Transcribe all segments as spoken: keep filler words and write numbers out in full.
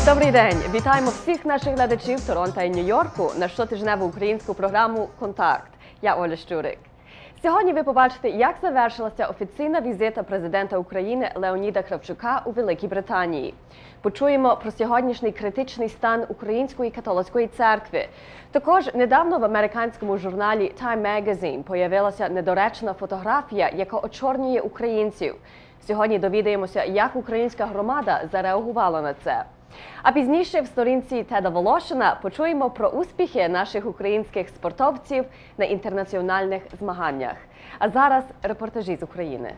Добрий день! Вітаємо всіх наших глядачів Торонто і Нью-Йорку на щотижневу українську програму «Контакт». Я Оля Щурик. Сьогодні ви побачите, як завершилася офіційна візита президента України Леоніда Кравчука у Великій Британії. Почуємо про сьогоднішній критичний стан Української католицької церкви. Також недавно в американському журналі Time Magazine появилася недоречна фотографія, яка очорнює українців. Сьогодні довідаємося, як українська громада зареагувала на це. А пізніше в сторінці Теда Волошина почуємо про успіхи наших українських спортовців на інтернаціональних змаганнях. А зараз репортажі з України.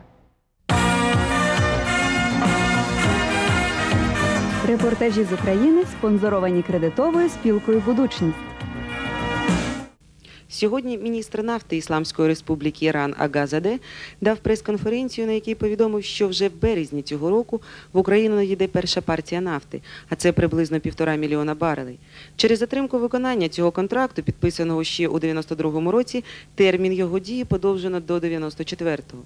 Репортажі з України спонсоровані кредитовою спілкою «Будучність». Сьогодні міністр нафти Ісламської Республіки Іран Агазадeh дав прес-конференцію, на якій повідомив, що вже в березні цього року в Україну надійде перша партія нафти, а це приблизно півтора мільйона барелей. Через затримку виконання цього контракту, підписаного ще у дев'яносто другому році, термін його дії подовжено до дев'яносто четвертого.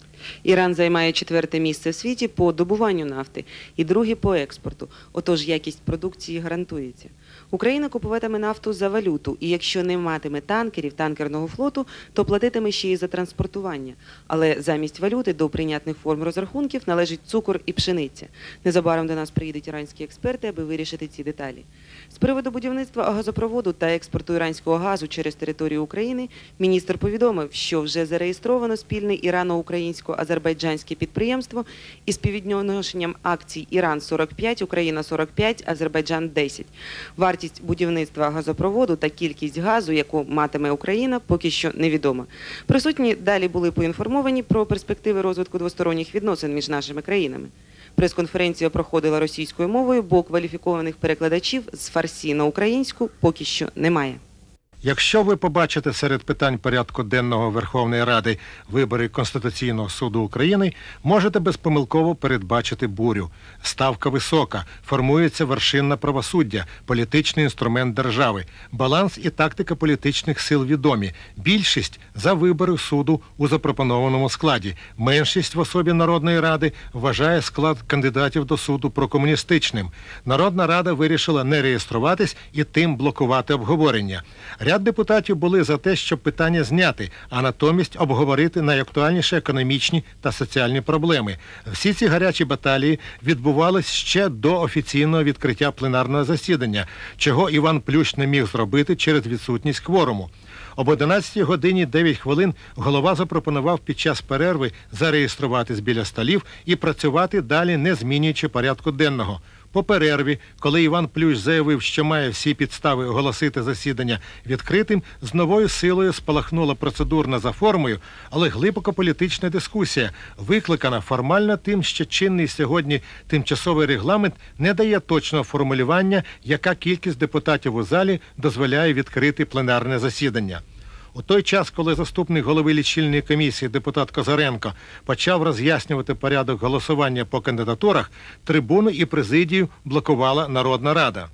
Іран займає четверте місце в світі по добуванню нафти і друге по експорту, отож якість продукції гарантується. Україна купуватиме нафту за валюту, і якщо не матиме танкерів, танкерного флоту, то платитиме ще й за транспортування. Але замість валюти до прийнятних форм розрахунків належить цукор і пшениця. Незабаром до нас приїдуть іранські експерти, аби вирішити ці деталі. З приводу будівництва газопроводу та експорту іранського газу через територію України міністр повідомив, що вже зареєстровано спільне ірано-українсько-азербайджанське підприємство із співвідношенням акцій Іран сорок п'ять, Україна сорок п'ять, Азербайджан десять. Вартість будівництва газопроводу та кількість газу, яку матиме Україна, поки що невідома. Присутні далі були поінформовані про перспективи розвитку двосторонніх відносин між нашими країнами. Прес-конференція проходила російською мовою, бо кваліфікованих перекладачів з фарсі на українську поки що немає. Якщо ви побачите серед питань порядку денного Верховної Ради вибори Конституційного суду України, можете безпомилково передбачити бурю. Ставка висока, формується вершинне правосуддя, політичний інструмент держави. Баланс і тактика політичних сил відомі. Більшість за вибори суду у запропонованому складі. Меншість в особі Народної Ради вважає склад кандидатів до суду прокомуністичним. Народна Рада вирішила не реєструватись і тим блокувати обговорення. Ряд депутатів були за те, щоб питання зняти, а натомість обговорити найактуальніші економічні та соціальні проблеми. Всі ці гарячі баталії відбувались ще до офіційного відкриття пленарного засідання, чого Іван Плющ не міг зробити через відсутність кворуму. Об одинадцятій годині дев'ять хвилин голова запропонував під час перерви зареєструватись біля столів і працювати далі, не змінюючи порядку денного. По перерві, коли Іван Плющ заявив, що має всі підстави оголосити засідання відкритим, з новою силою спалахнула процедурна за формою, але глибоко політична дискусія, викликана формально тим, що чинний сьогодні тимчасовий регламент не дає точного формулювання, яка кількість депутатів у залі дозволяє відкрити пленарне засідання. У той час, коли заступник голови лічильної комісії депутат Козаренко почав роз'яснювати порядок голосування по кандидатурах, трибуну і президію блокувала Народна Рада.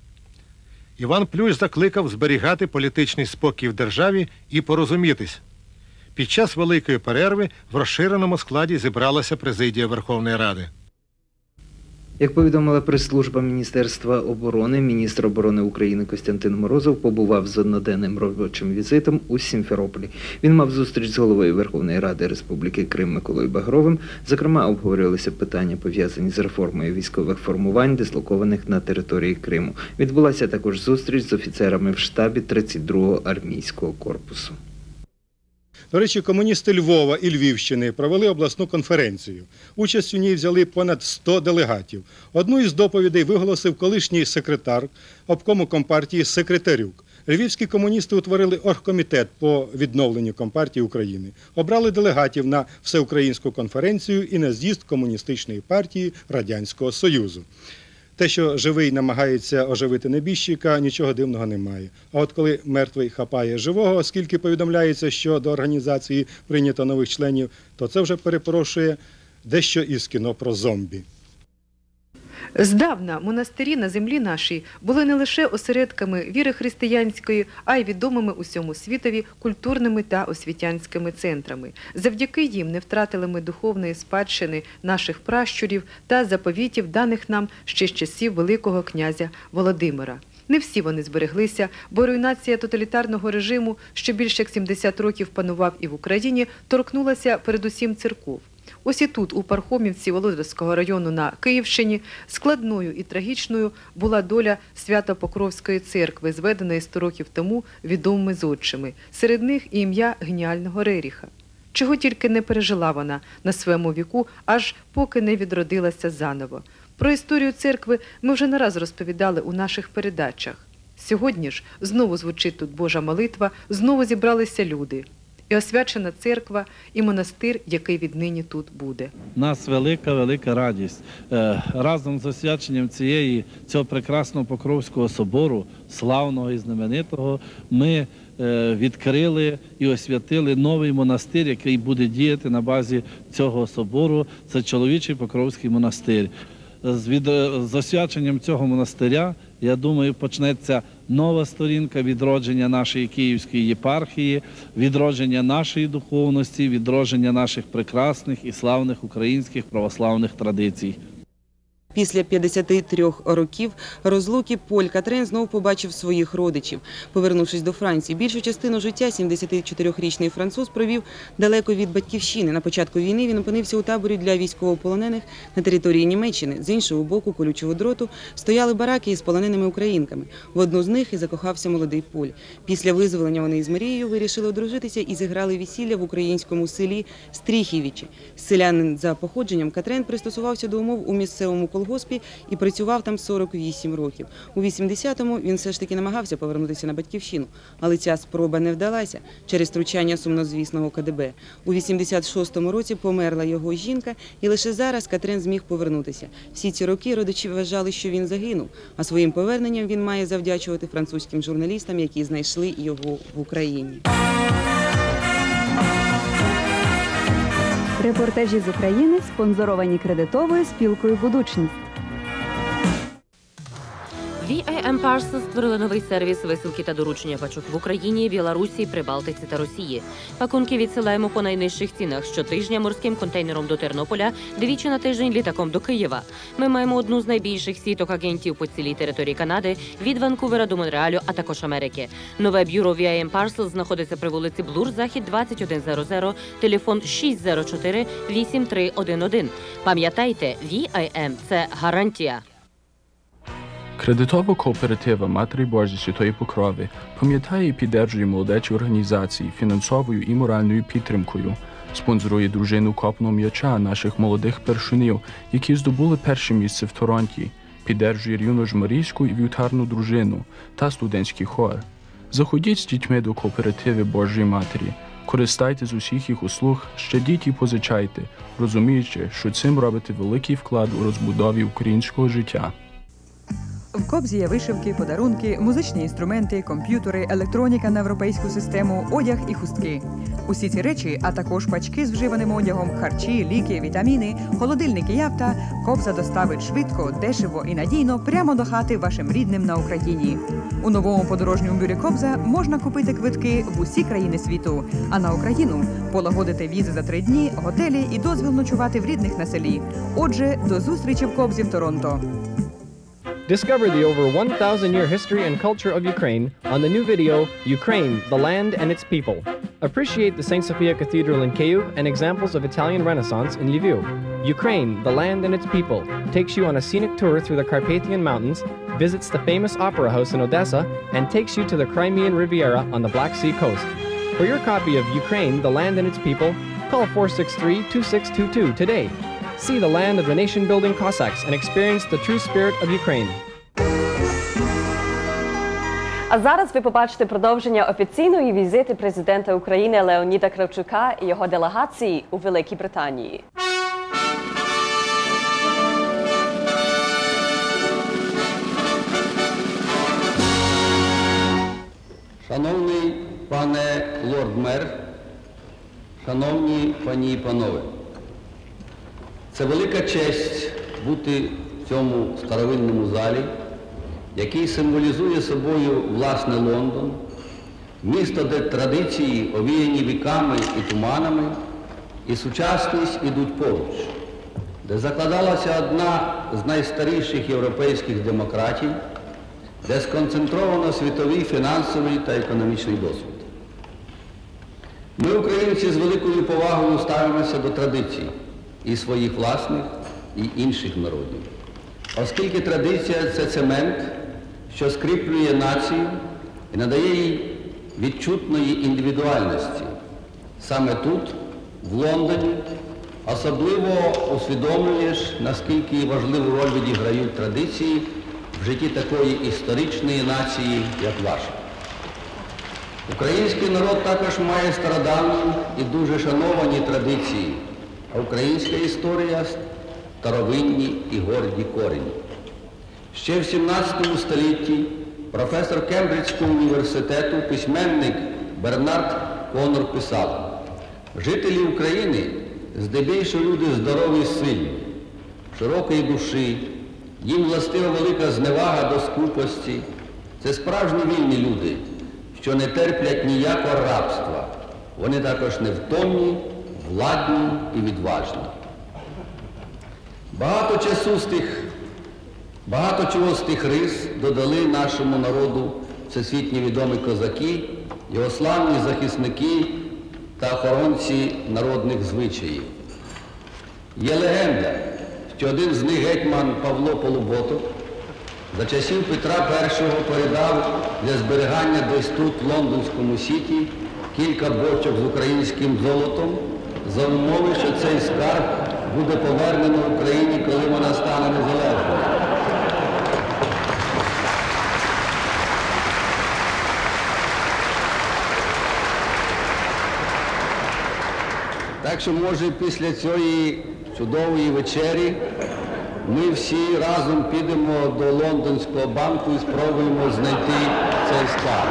Іван Плющ закликав зберігати політичний спокій в державі і порозумітись. Під час великої перерви в розширеному складі зібралася президія Верховної Ради. Як повідомила прес-служба Міністерства оборони, міністр оборони України Костянтин Морозов побував з одноденним робочим візитом у Сімферополі. Він мав зустріч з головою Верховної Ради Республіки Крим Миколою Багровим. Зокрема, обговорювалися питання, пов'язані з реформою військових формувань, дислокованих на території Криму. Відбулася також зустріч з офіцерами в штабі тридцять другого армійського корпусу. До речі, комуністи Львова і Львівщини провели обласну конференцію. Участь у ній взяли понад сто делегатів. Одну із доповідей виголосив колишній секретар обкому Компартії Секретарюк. Львівські комуністи утворили оргкомітет по відновленню Компартії України. Обрали делегатів на всеукраїнську конференцію і на з'їзд Комуністичної партії Радянського Союзу. Те, що живий намагається оживити небіжчика, нічого дивного немає. А от коли мертвий хапає живого, оскільки повідомляється, що до організації прийнято нових членів, то це вже перепрошує дещо із кіно про зомбі. Здавна монастирі на землі нашій були не лише осередками віри християнської, а й відомими усьому світові культурними та освітянськими центрами. Завдяки їм не втратили ми духовної спадщини наших пращурів та заповітів, даних нам ще з часів Великого князя Володимира. Не всі вони збереглися, бо руйнація тоталітарного режиму, що більше як сімдесят років панував і в Україні, торкнулася передусім церков. Ось і тут, у Пархомівці Володарського району на Київщині, складною і трагічною була доля Свято-Покровської церкви, зведеної сто років тому відомими зодчими. Серед них і ім'я геніального Реріха. Чого тільки не пережила вона на своєму віку, аж поки не відродилася заново. Про історію церкви ми вже не раз розповідали у наших передачах. Сьогодні ж знову звучить тут Божа молитва, знову зібралися люди. І освячена церква, і монастир, який віднині тут буде. У нас велика-велика радість. Разом з освяченням цієї, цього прекрасного Покровського собору, славного і знаменитого, ми відкрили і освятили новий монастир, який буде діяти на базі цього собору. Це чоловічий Покровський монастир. З, від, з освяченням цього монастиря, я думаю, почнеться нова сторінка відродження нашої Київської єпархії, відродження нашої духовності, відродження наших прекрасних і славних українських православних традицій. Після п'ятдесяти трьох років розлуки Поль Катрен знов побачив своїх родичів. Повернувшись до Франції, більшу частину життя сімдесятичотирирічний француз провів далеко від батьківщини. На початку війни він опинився у таборі для військовополонених на території Німеччини. З іншого боку колючого дроту стояли бараки із полоненими українками. В одну з них і закохався молодий Поль. Після визволення вони із Марією вирішили одружитися і зіграли весілля в українському селі Стріхівичі. Селянин за походженням, Катрен пристосувався до умов у місцевому колгоспі і працював там сорок вісім років. У вісімдесятому він все ж таки намагався повернутися на батьківщину, але ця спроба не вдалася через втручання сумнозвісного ка де бе. У вісімдесят шостому році померла його жінка, і лише зараз Катрен зміг повернутися. Всі ці роки родичі вважали, що він загинув, а своїм поверненням він має завдячувати французьким журналістам, які знайшли його в Україні. Репортажі з України спонсоровані кредитовою спілкою «Будучність». ві ай ем Parcels створили новий сервіс висилки та доручення пачок в Україні, Білорусі, Прибалтиці та Росії. Пакунки відсилаємо по найнижчих цінах щотижня морським контейнером до Тернополя, двічі на тиждень літаком до Києва. Ми маємо одну з найбільших сіток агентів по цілій території Канади, від Ванкувера до Монреалю, а також Америки. Нове бюро ві ай ем Parcels знаходиться при вулиці Блур, Захід, двадцять один сто, телефон шість нуль чотири вісім три один один. Пам'ятайте, ві ай ем – це гарантія. Кредитова кооператива Матері Божої Святої Покрови пам'ятає і підтримує молодечі організації фінансовою і моральною підтримкою, спонсорує дружину копного м'яча наших молодих першунів, які здобули перше місце в Торонті, підтримує юно-жмарійську і вівтарну дружину та студентський хор. Заходіть з дітьми до кооперативи Божої Матері, користайтесь з усіх їх услуг, щадіть і позичайте, розуміючи, що цим робите великий вклад у розбудові українського життя. В Кобзі є вишивки, подарунки, музичні інструменти, комп'ютери, електроніка на європейську систему, одяг і хустки. Усі ці речі, а також пачки з вживаним одягом, харчі, ліки, вітаміни, холодильники і авто Кобза доставить швидко, дешево і надійно прямо до хати вашим рідним на Україні. У новому подорожньому бюрі Кобза можна купити квитки в усі країни світу, а на Україну полагодити візи за три дні, готелі і дозвіл ночувати в рідних на селі. Отже, до зустрічі в Кобзі в Торонто. Discover the over one thousand year history and culture of Ukraine on the new video, Ukraine, the Land and Its People. Appreciate the Saint Sophia Cathedral in Kyiv and examples of Italian Renaissance in Lviv. Ukraine, the Land and Its People takes you on a scenic tour through the Carpathian Mountains, visits the famous Opera House in Odessa, and takes you to the Crimean Riviera on the Black Sea coast. For your copy of Ukraine, the Land and Its People, call four six three, two six two two today. See the land of the nation-building Cossacks and experience the true spirit of Ukraine. А зараз ви побачите продовження офіційної візити президента України Леоніда Кравчука і його делегації у Великій Британії. Шановний пане лорд-мер, шановні пані і панове, це велика честь бути в цьому старовинному залі, який символізує собою власне Лондон, місто, де традиції, овіяні віками і туманами, і сучасність ідуть поруч, де закладалася одна з найстаріших європейських демократій, де сконцентровано світовий фінансовий та економічний досвід. Ми, українці, з великою повагою ставимося до традицій і своїх власних, і інших народів, оскільки традиція – це цемент, що скріплює націю і надає їй відчутної індивідуальності. Саме тут, в Лондоні, особливо усвідомлюєш, наскільки важливу роль відіграють традиції в житті такої історичної нації, як ваша. Український народ також має стародавні і дуже шановані традиції, а українська історія – старовинні і горді корені. Ще в сімнадцятому столітті професор Кембриджського університету, письменник Бернард Конор писав: «Жителі України здебільшого люди здорові і сильні, широкої душі, їм властива велика зневага до скупості. Це справжні вільні люди, що не терплять ніякого рабства. Вони також невтомні, владні і відважні». Багато часу з тих, багато чого з тих рис додали нашому народу всесвітньо відомі козаки, його славні захисники та охоронці народних звичаїв. Є легенда, що один з них, гетьман Павло Полуботок, за часів Петра Першого передав для зберігання десь тут, в Лондонському Сіті, кілька бочок з українським золотом за умови, що цей скарб буде повернено Україні, коли вона стане незалежною. Так що, може, після цієї чудової вечері ми всі разом підемо до Лондонського банку і спробуємо знайти цей скарб.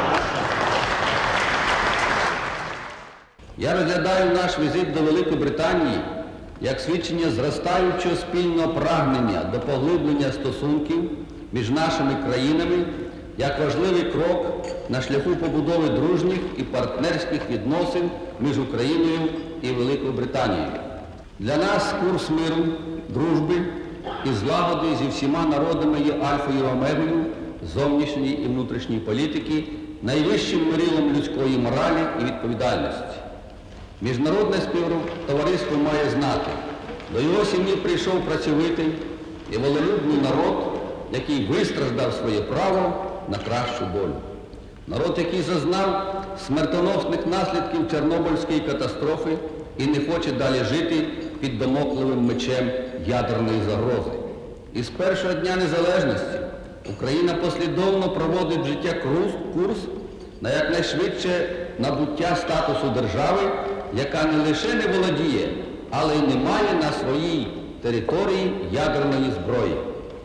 Я розглядаю наш візит до Великої Британії як свідчення зростаючого спільного прагнення до поглиблення стосунків між нашими країнами, як важливий крок на шляху побудови дружніх і партнерських відносин між Україною і Великою Британією. Для нас курс миру, дружби і злагоди зі всіма народами є альфою і омегою зовнішньої і внутрішньої політики, найвищим мірилом людської моралі і відповідальності. Міжнародне співтовариство має знати, до його сім'ї прийшов працьовитий і волелюбний народ, який вистраждав своє право на кращу долю. Народ, який зазнав смертоносних наслідків Чорнобильської катастрофи і не хоче далі жити під домокливим мечем ядерної загрози. І з першого дня незалежності Україна послідовно проводить в життя курс на якнайшвидше набуття статусу держави, яка не лише не володіє, але й не має на своїй території ядерної зброї.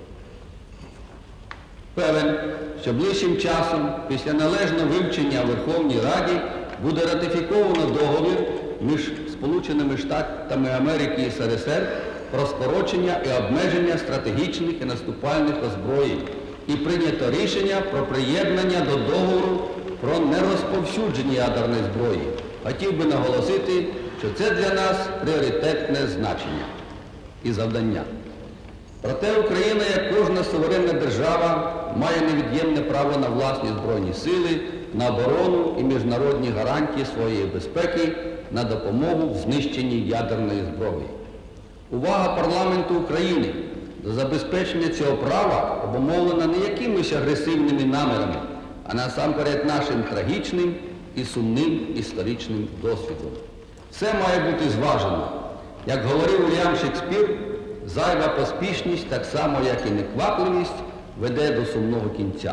Певен, що ближчим часом, після належного вивчення в Верховній Раді, буде ратифіковано договір між Сполученими Штатами Америки і ес ер ес ер про скорочення і обмеження стратегічних і наступальних озброєнь і прийнято рішення про приєднання до договору про нерозповсюдження ядерної зброї. Хотів би наголосити, що це для нас пріоритетне значення і завдання. Проте Україна, як кожна суверенна держава, має невід'ємне право на власні збройні сили, на оборону і міжнародні гарантії своєї безпеки, на допомогу в знищенні ядерної зброї. Увага парламенту України до забезпечення цього права обумовлена не якимись агресивними намірами, а насамперед нашим трагічним і сумним історичним досвідом. Все має бути зважено. Як говорив Вільям Шекспір, зайва поспішність, так само як і неквапливість, веде до сумного кінця.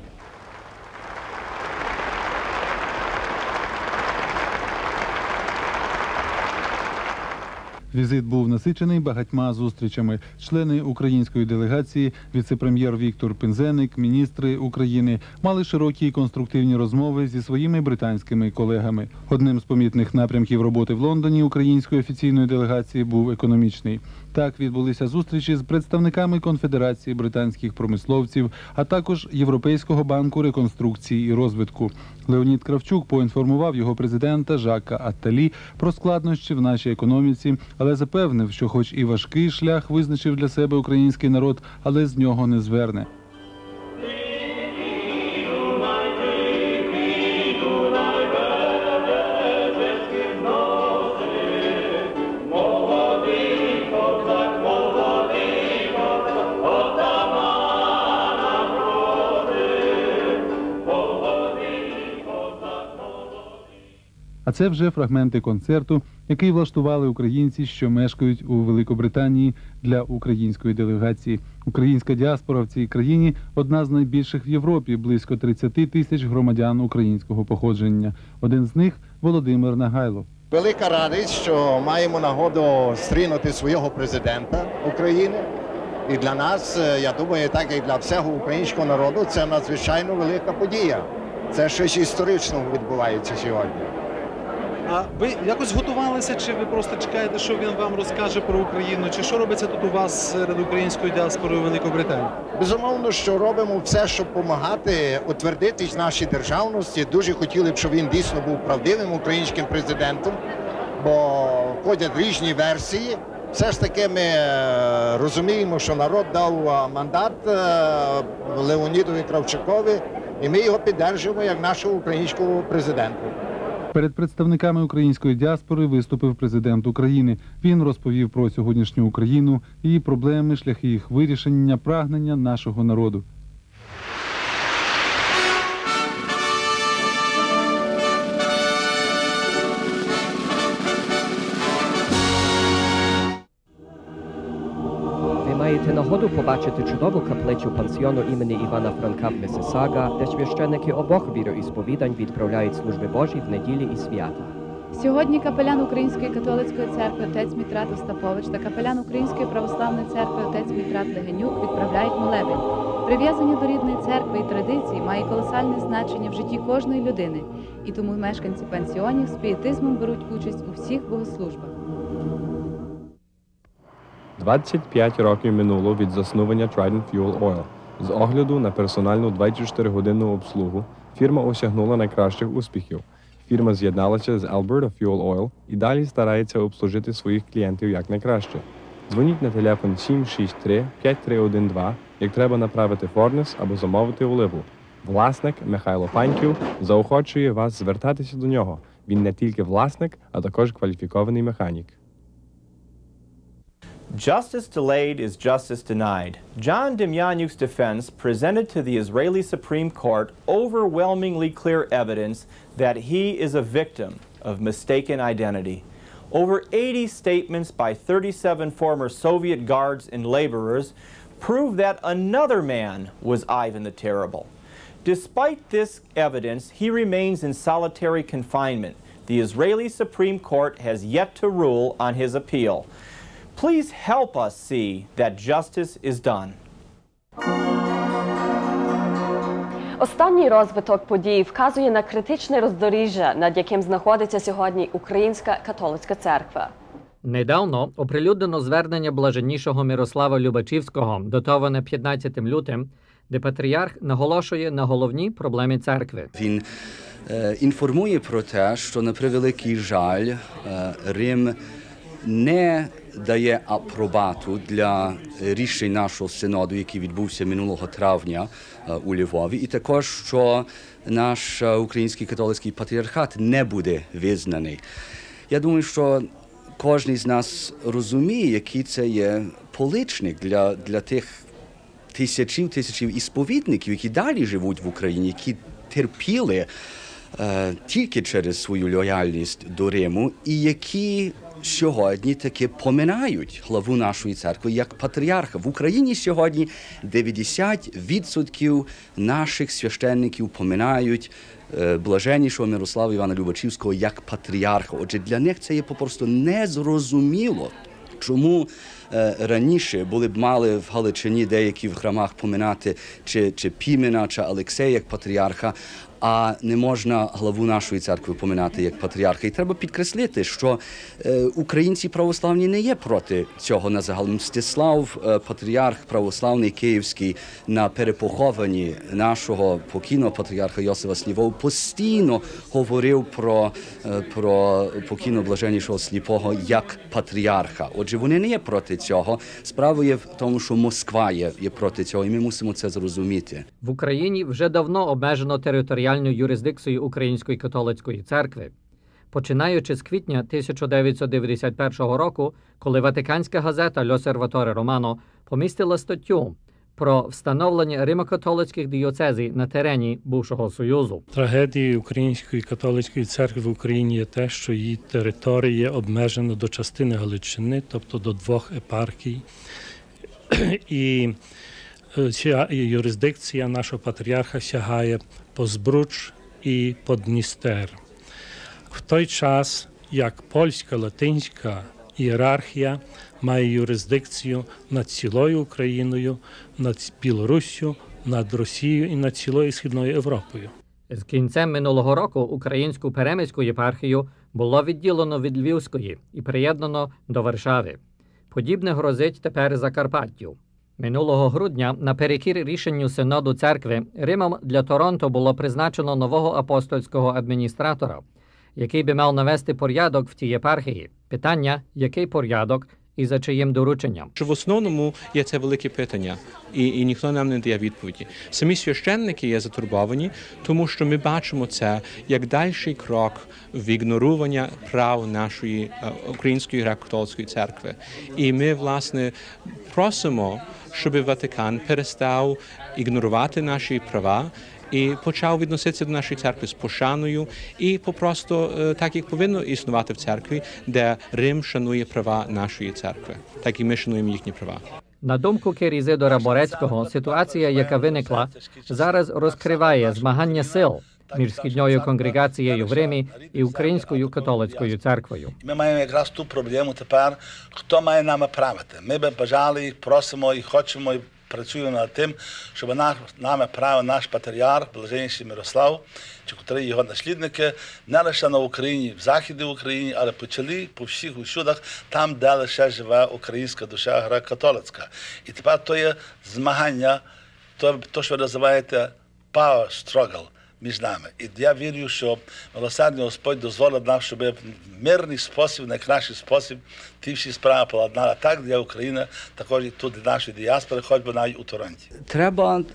Візит був насичений багатьма зустрічами. Члени української делегації, віце-прем'єр Віктор Пинзеник, міністри України мали широкі і конструктивні розмови зі своїми британськими колегами. Одним з помітних напрямків роботи в Лондоні української офіційної делегації був економічний. Так відбулися зустрічі з представниками Конфедерації британських промисловців, а також Європейського банку реконструкції і розвитку. Леонід Кравчук поінформував його президента Жака Атталі про складнощі в нашій економіці, але запевнив, що хоч і важкий шлях визначив для себе український народ, але з нього не зверне. А це вже фрагменти концерту, який влаштували українці, що мешкають у Великобританії для української делегації. Українська діаспора в цій країні – одна з найбільших в Європі, близько тридцять тисяч громадян українського походження. Один з них – Володимир Нагайло. Велика радість, що маємо нагоду зустрінути свого президента України. І для нас, я думаю, так і для всього українського народу, це надзвичайно велика подія. Це щось історичного відбувається сьогодні. А ви якось готувалися, чи ви просто чекаєте, що він вам розкаже про Україну? Чи що робиться тут у вас серед української діаспори у Великобританії? Безумовно, що робимо все, щоб допомагати утвердитись нашій державності. Дуже хотіли б, щоб він дійсно був правдивим українським президентом, бо ходять різні версії. Все ж таки ми розуміємо, що народ дав мандат Леонідові Кравчукові, і ми його підтримуємо як нашого українського президента. Перед представниками української діаспори виступив президент України. Він розповів про сьогоднішню Україну, її проблеми, шляхи їх вирішення, прагнення нашого народу. Ви маєте нагоду побачити чудову каплицю пансіону імені Івана Франка в Миссисага, де священники обох віроісповідань відправляють служби Божі в неділі і свята. Сьогодні капелян Української католицької церкви отець Мітрат Остапович та капелян Української православної церкви отець Мітрат Легенюк відправляють молебень. Прив'язання до рідної церкви і традицій має колосальне значення в житті кожної людини, і тому мешканці пансіонів з пієтизмом беруть участь у всіх богослужбах. двадцять п'ять років минуло від заснування Trident Fuel Oil. З огляду на персональну двадцять чотири годинну обслугу фірма осягнула найкращих успіхів. Фірма з'єдналася з Alberta Fuel Oil і далі старається обслужити своїх клієнтів якнайкраще. Дзвоніть на телефон сім шість три п'ять три один два, як треба направити форнес або замовити оливу. Власник Михайло Паньків заохочує вас звертатися до нього. Він не тільки власник, а також кваліфікований механік. Justice delayed is justice denied. John Demjanjuk's defense presented to the Israeli Supreme Court overwhelmingly clear evidence that he is a victim of mistaken identity. Over eighty statements by thirty-seven former Soviet guards and laborers prove that another man was Ivan the Terrible. Despite this evidence, he remains in solitary confinement. The Israeli Supreme Court has yet to rule on his appeal. Please help us see that justice is done. Останній розвиток подій вказує на критичне роздоріжжя, над яким знаходиться сьогодні Українська католицька церква. Недавно оприлюднено звернення блаженнішого Мирослава Любачівського, датоване п'ятнадцятим лютим, де патріарх наголошує на головні проблеми церкви. Він е, інформує про те, що на превеликий жаль е, Рим не дає апробату для рішень нашого синоду, який відбувся минулого травня у Львові, і також, що наш український католицький патріархат не буде визнаний. Я думаю, що кожен з нас розуміє, який це є поличник для, для тих тисячів, тисячів ісповідників, які далі живуть в Україні, які терпіли е, тільки через свою лояльність до Риму, і які сьогодні таки поминають главу нашої церкви як патріарха. В Україні сьогодні дев'яносто відсотків наших священників поминають е, блаженнішого Мирослава Івана Любачівського як патріарха. Отже, для них це є попросту незрозуміло, чому раніше були б мали в Галичині деякі в храмах поминати чи, чи Пімена, чи Алексея як патріарха, а не можна главу нашої церкви поминати як патріарха. І треба підкреслити, що е, українці православні не є проти цього на загал. Мстислав, е, патріарх православний київський, на перепохованні нашого покійного патріарха Йосифа Сліпого постійно говорив про, е, про покійного блаженнішого Сліпого як патріарха. Отже, вони не є проти цього. Справа є в тому, що Москва є, є проти цього, і ми мусимо це зрозуміти. В Україні вже давно обмежено територіальну юрисдикцію Української католицької церкви. Починаючи з квітня тисяча дев'ятсот дев'яносто першого року, коли Ватиканська газета «L'Osservatore Romano» помістила статтю про встановлення римо-католицьких діоцезій на терені бувшого Союзу. Трагедією Української католицької церкви в Україні є те, що її територія обмежена до частини Галичини, тобто до двох епархій. І юрисдикція нашого патріарха сягає по Збруч і по Дністер. В той час, як польська, латинська ієрархія має юрисдикцію над цілою Україною, над Білоруссю, над Росією і над цілою Східною Європою. З кінцем минулого року Українську Перемиську єпархію було відділено від Львівської і приєднано до Варшави. Подібне грозить тепер Закарпаттю. Минулого грудня, наперекір рішенню Синоду церкви, Римом для Торонто було призначено нового апостольського адміністратора, який би мав навести порядок в тій єпархії. Питання, який порядок і за чиїм дорученням. В основному є це велике питання, і, і ніхто нам не дає відповіді. Самі священники є затурбовані, тому що ми бачимо це як дальший крок в ігнорування прав нашої Української греко-католицької церкви. І ми, власне, просимо, щоб Ватикан перестав ігнорувати наші права і почав відноситися до нашої церкви з пошаною і попросту так, як повинно існувати в церкві, де Рим шанує права нашої церкви, так і ми шануємо їхні права. На думку Кір Ізидора Борецького, ситуація, яка виникла, зараз розкриває змагання сил між східною конгрегацією в Римі і Українською католицькою церквою. Ми маємо якраз ту проблему тепер, хто має нами правити. Ми би бажали, просимо і хочемо, і працюємо над тим, щоб нами правив наш патріарх, блаженніший Мирослав, чи котрі його наслідники, не лише на Україні, в Західній Україні, але почали по всіх усюдах, там, де лише живе українська душа греко-католицька. І тепер то є змагання, то, то що ви називаєте power struggle між нами. І я вірю, що милосердний Господь дозволить нам, щоб в мирний спосіб, найкращий спосіб, ті всі справи поладнали так для України, також і тут для нашої діаспори, хоч би навіть у Торонті. Треба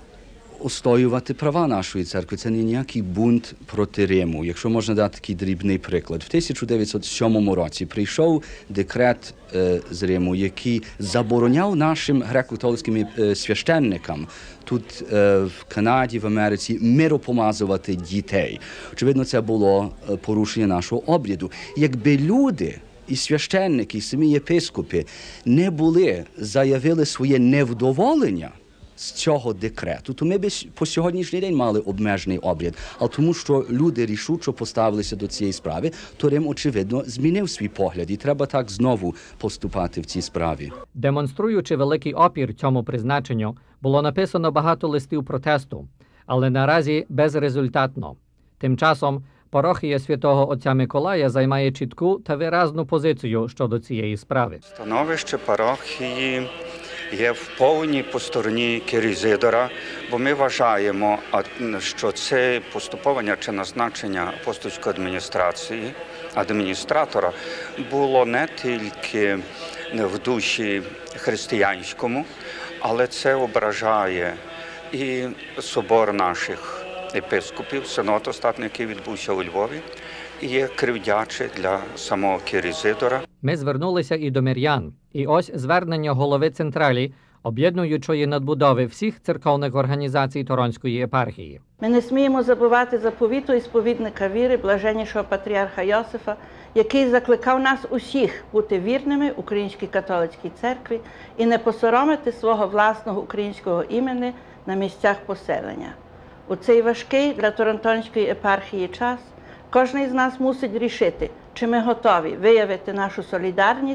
устоювати права нашої церкви. Це не ніякий бунт проти Риму. Якщо можна дати такий дрібний приклад. В тисяча дев'ятсот сьомому році прийшов декрет е, з Риму, який забороняв нашим греко-католицьким е, священникам тут е, в Канаді, в Америці миропомазувати дітей. Очевидно, це було е, порушення нашого обряду. Якби люди і священники, і самі єпископи не були, заявили своє невдоволення з цього декрету, то ми б по сьогоднішній день мали обмежений обряд. Але тому, що люди рішуче поставилися до цієї справи, то Рим, очевидно, змінив свій погляд. І треба так знову поступати в цій справі. Демонструючи великий опір цьому призначенню, було написано багато листів протесту, але наразі безрезультатно. Тим часом парохія святого отця Миколая займає чітку та виразну позицію щодо цієї справи. Становище парохії є в повній по стороні Кір Ізидора, бо ми вважаємо, що це поступовання чи назначення апостольської адміністрації, адміністратора було не тільки в душі християнському, але це ображає і собор наших єпископів, синод остатній, який відбувся у Львові, і є кривдяче для самого Кір Ізидора. Ми звернулися і до мирян. І ось звернення голови централі, об'єднуючої надбудови всіх церковних організацій Торонської єпархії. Ми не сміємо забувати заповіту і сповідника віри блаженнішого патріарха Йосифа, який закликав нас усіх бути вірними Українській католицькій церкві і не посоромити свого власного українського імені на місцях поселення. У цей важкий для Торонтонської єпархії час кожен із нас мусить рішити, чи ми готові виявити нашу солідарність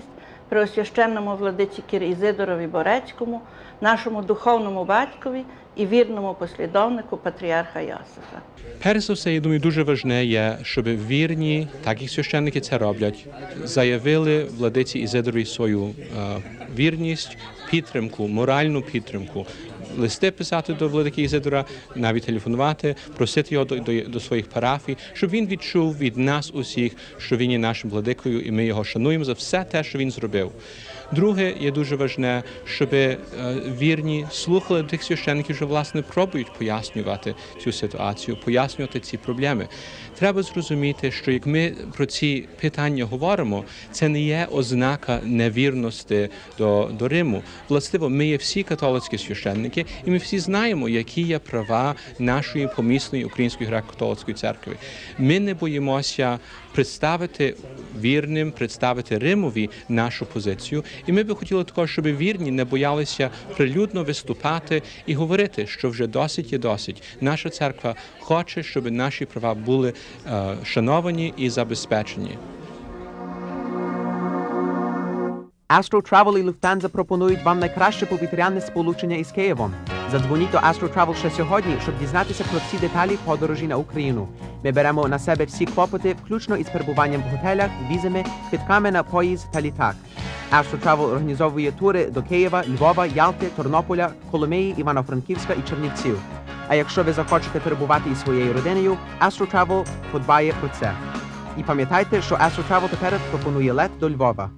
преосвященному владиці Кір Ізидорові Борецькому, нашому духовному батькові і вірному послідовнику патріарха Йосифа. Перш за все, я думаю, дуже важливе є, щоб вірні, так як священники це роблять, заявили владиці Ізидорові свою е, вірність, підтримку, моральну підтримку. Листи писати до владики Ізидора, навіть телефонувати, просити його до, до, до своїх парафій, щоб він відчув від нас усіх, що він є нашим владикою, і ми його шануємо за все те, що він зробив. Друге, є дуже важливе, щоб е, вірні слухали тих священників, що, власне, пробують пояснювати цю ситуацію, пояснювати ці проблеми. Треба зрозуміти, що як ми про ці питання говоримо, це не є ознака невірності до, до Риму. Властиво, ми є всі католицькі священники, і ми всі знаємо, які є права нашої помісної Української греко-католицької церкви. Ми не боїмося представити вірним, представити Римові нашу позицію, і ми би хотіли також, щоб вірні не боялися прилюдно виступати і говорити, що вже досить є досить. Наша церква хоче, щоб наші права були е, шановані і забезпечені. Astro Travel і Lufthansa пропонують вам найкраще повітряне сполучення із Києвом. Задзвоніть до Astro Travel ще сьогодні, щоб дізнатися про всі деталі подорожі на Україну. Ми беремо на себе всі клопоти, включно із перебуванням в готелях, візами, квитками на поїзд та літак. Astro Travel організовує тури до Києва, Львова, Ялти, Тернополя, Коломиї, Івано-Франківська і Чернівців. А якщо ви захочете перебувати із своєю родиною, Astro Travel подбає про це. І пам'ятайте, що Astro Travel тепер пропонує лет до Львова.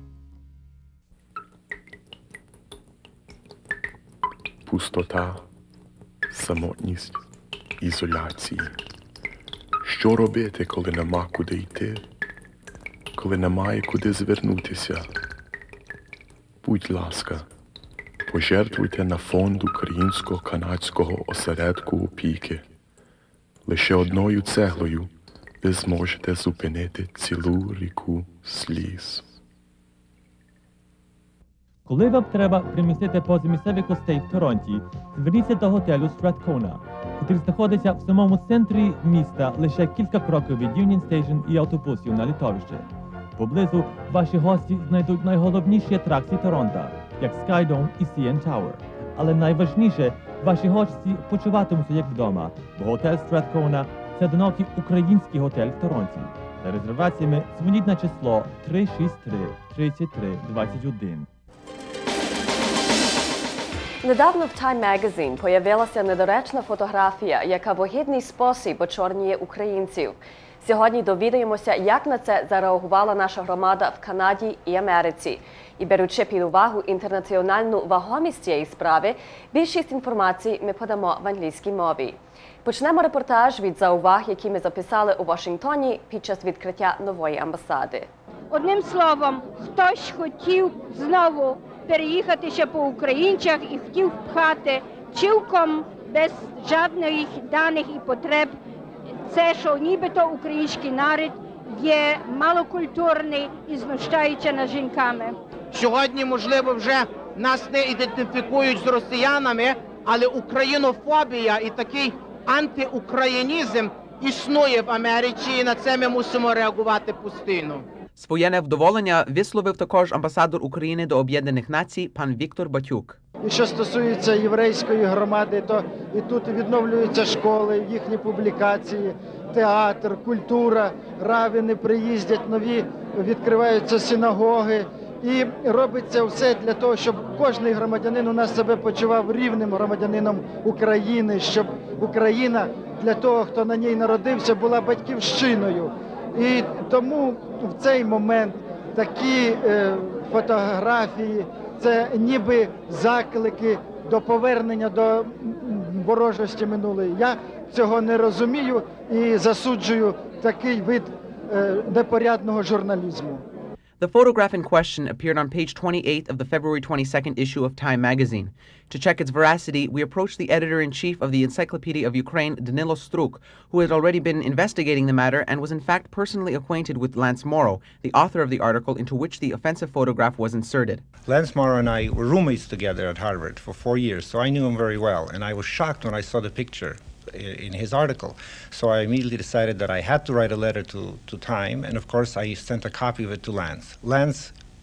Пустота, самотність, ізоляції. Що робити, коли нема куди йти? Коли немає куди звернутися? Будь ласка, пожертвуйте на фонд Українсько-канадського осередку опіки. Лише одною цеглою ви зможете зупинити цілу ріку сліз. Коли вам треба примістити позамісцевих гостей в Торонті, зверніться до готелю Strathcona, який знаходиться в самому центрі міста лише кілька кроків від Union Station і автобусів на літовище. Поблизу ваші гості знайдуть найголовніші атракції Торонто, як Skydome і Сі Ен Tower. Але найважніше, ваші гості почуватимуться як вдома, бо готель Strathcona – це одинокий український готель в Торонті. За резерваціями дзвоніть на число три шість три тридцять три двадцять один. Недавно в Time Magazine появилася недоречна фотографія, яка в огидний спосіб очорнює українців. Сьогодні довідаємося, як на це зареагувала наша громада в Канаді і Америці. І беручи під увагу інтернаціональну вагомість цієї справи, більшість інформації ми подамо в англійській мові. Почнемо репортаж від зауваг, які ми записали у Вашингтоні під час відкриття нової амбасади. Одним словом, хтось хотів знову переїхати ще по українцях і хотів пхати цілком без жодних даних і потреб це, що нібито український народ є малокультурний і знущається над жінками. Сьогодні, можливо, вже нас не ідентифікують з росіянами, але українофобія і такий антиукраїнізм існує в Америці, і на це ми мусимо реагувати постійно. Своє невдоволення висловив також амбасадор України до Об'єднаних Націй пан Віктор Батюк. І що стосується єврейської громади, то і тут відновлюються школи, їхні публікації, театр, культура, равіни приїздять, нові відкриваються синагоги. І робиться все для того, щоб кожен громадянин у нас себе почував рівним громадянином України, щоб Україна для того, хто на ній народився, була батьківщиною. І тому в цей момент такі е, фотографії – це ніби заклики до повернення до ворожості минулої. Я цього не розумію і засуджую такий вид е, непорядного журналізму. The photograph in question appeared on page twenty-eight of the February twenty-second issue of Time magazine. To check its veracity, we approached the editor-in-chief of the Encyclopedia of Ukraine, Danilo Struk, who had already been investigating the matter and was in fact personally acquainted with Lance Morrow, the author of the article into which the offensive photograph was inserted. Lance Morrow and I were roommates together at Harvard for four years, so I knew him very well, and I was shocked when I saw the picture in his article. So I immediately decided that I had to write a letter to, to Time, and of course I sent a copy of it to Lance. Lance